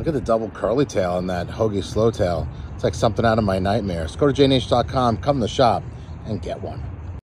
Look at the double curly tail on that Hogy Slow Tail. It's like something out of my nightmares. Go to jnh.com, come to the shop, and get one.